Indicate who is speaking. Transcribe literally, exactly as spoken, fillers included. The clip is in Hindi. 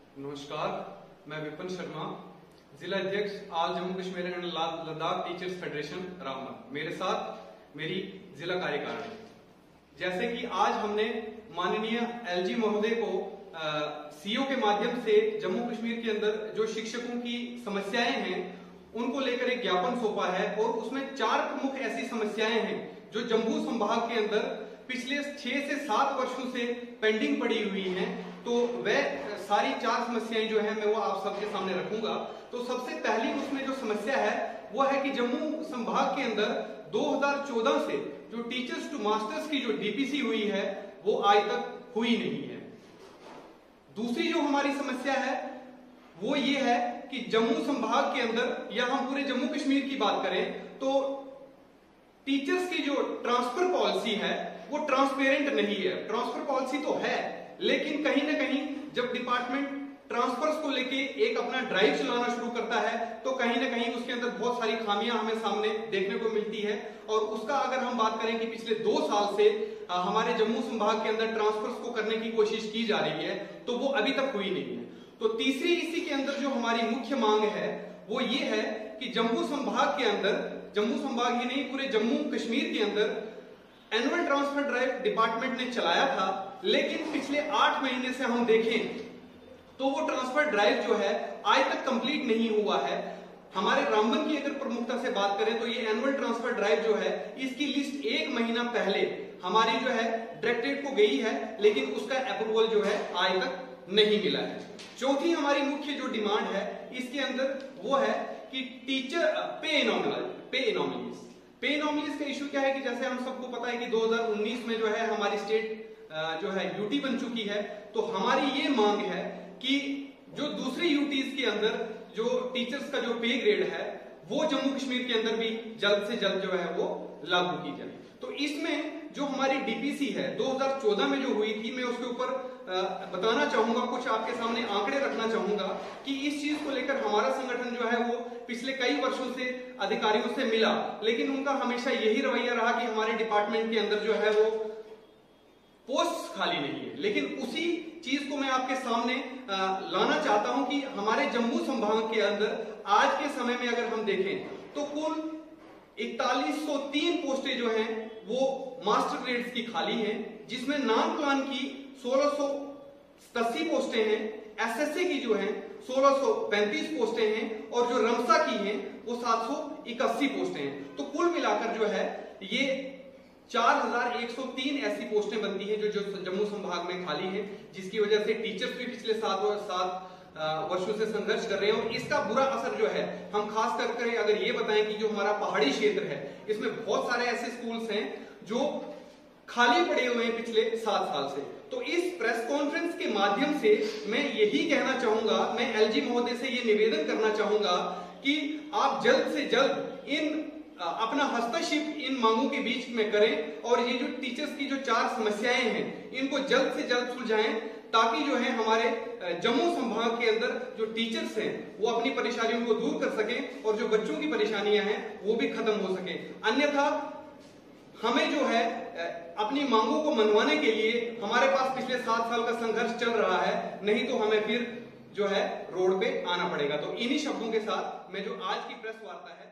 Speaker 1: नमस्कार, मैं विपिन शर्मा, जिला अध्यक्ष all Jammu Kashmir and Ladakh teachers federation Ramban. मेरे साथ मेरी जिला कार्यकारिणी। जैसे कि आज हमने माननीय एलजी महोदय को सीओ के माध्यम से जम्मू कश्मीर के अंदर जो शिक्षकों की समस्याएं हैं उनको लेकर एक ज्ञापन सौंपा है और उसमें चार प्रमुख ऐसी समस्याएं हैं जो जम्मू संभाग के अंदर पिछले छह से सात वर्षों से पेंडिंग पड़ी हुई हैं। तो वह सारी चार समस्याएं जो है मैं वो आप सबके सामने रखूंगा। तो सबसे पहली उसमें जो समस्या है वो है कि जम्मू संभाग के अंदर दो हज़ार चौदह से जो टीचर्स टू मास्टर्स की जो डीपीसी हुई है वो आज तक हुई नहीं है। दूसरी जो हमारी समस्या है वो ये है कि जम्मू संभाग के अंदर या हम पूरे जम्मू कश्मीर की बात करें तो टीचर्स की जो ट्रांसफर पॉलिसी है वो ट्रांसपेरेंट नहीं है। ट्रांसफर पॉलिसी तो है लेकिन कहीं ना कहीं जब डिपार्टमेंट ट्रांसफर्स को लेके एक अपना ड्राइव चलाना शुरू करता है तो कहीं ना कहीं उसके अंदर बहुत सारी खामियां हमें सामने देखने को मिलती है। और उसका अगर हम बात करें कि पिछले दो साल से हमारे जम्मू संभाग के अंदर ट्रांसफर्स को करने की कोशिश की जा रही है तो वो अभी तक हुई नहीं है। तो तीसरी इसी के अंदर जो हमारी मुख्य मांग है वो ये है कि जम्मू संभाग के अंदर, जम्मू संभाग ही नहीं पूरे जम्मू कश्मीर के अंदर एनुअल ट्रांसफर ड्राइव डिपार्टमेंट ने चलाया था, लेकिन पिछले आठ महीने से हम देखें तो वो ट्रांसफर ड्राइव जो है आज तक कंप्लीट नहीं हुआ है। हमारे रामबन की अगर प्रमुखता से बात करें तो ये एनुअल ट्रांसफर ड्राइव जो है इसकी लिस्ट एक महीना पहले हमारी जो है डायरेक्टरेट को गई है, लेकिन उसका अप्रूवल जो है आज तक नहीं मिला है। चौथी हमारी मुख्य जो डिमांड है इसके अंदर वो है कि टीचर पे एनोमली पे एनोमलीज पे एनोमलीज का इशू क्या है कि जैसे हम सबको पता है कि दो हज़ार उन्नीस में जो है हमारी स्टेट जो है यूटी बन चुकी है। तो हमारी ये मांग है कि जो दूसरी यूटीज के अंदर जो टीचर्स का जो पे ग्रेड है वो जम्मू कश्मीर के अंदर भी जल्द से जल्द जो है वो लागू की जाए। तो इसमें जो हमारी डीपीसी है दो हज़ार चौदह में जो हुई थी, मैं उसके ऊपर बताना चाहूंगा, कुछ आपके सामने आंकड़े रखना चाहूंगा कि इस चीज को लेकर हमारा संगठन जो है वो पिछले कई वर्षों से अधिकारियों से मिला, लेकिन उनका हमेशा यही रवैया रहा कि हमारे डिपार्टमेंट के अंदर जो है वो पोस्ट खाली नहीं है। लेकिन उसी चीज को मैं आपके सामने आ, लाना चाहता हूं कि हमारे जम्मू संभाग के अंदर आज के समय में अगर हम देखें तो कुल इकतालीस सौ तीन पोस्टें जो हैं वो मास्टर ग्रेड्स की खाली हैं, जिसमें नॉन प्लान की सोलह सौ सतासी पोस्टें हैं, एसएससी की जो हैं सोलह सौ पैंतीस पोस्टें हैं और जो रमसा की हैं वो सात सौ इक्यासी पोस्टें हैं। तो कुल मिलाकर जो है ये चार हज़ार एक सौ तीन ऐसी पोस्टें बनती हैं जो जो जम्मू संभाग में खाली हैं, जिसकी वजह से टीचर्स भी पिछले सात और सात वर्षों से संघर्ष कर रहे हैं। और इसका बुरा असर जो है हम खास करके अगर ये बताएं कि जो हमारा पहाड़ी क्षेत्र है इसमें बहुत सारे ऐसे स्कूल्स हैं जो खाली पड़े हुए हैं पिछले सात साल से। तो इस प्रेस कॉन्फ्रेंस के माध्यम से मैं यही कहना चाहूंगा, मैं एलजी महोदय से ये निवेदन करना चाहूंगा कि आप जल्द से जल्द इन अपना हस्तक्षेप इन मांगों के बीच में करें और ये जो टीचर्स की जो चार समस्याएं हैं इनको जल्द से जल्द सुलझाएं, ताकि जो है हमारे जम्मू संभाग के अंदर जो टीचर्स हैं वो अपनी परेशानियों को दूर कर सकें और जो बच्चों की परेशानियां हैं वो भी खत्म हो सके। अन्यथा हमें जो है अपनी मांगों को मनवाने के लिए हमारे पास पिछले सात साल का संघर्ष चल रहा है, नहीं तो हमें फिर जो है रोड पे आना पड़ेगा। तो इन्हीं शब्दों के साथ मैं जो आज की प्रेस वार्ता है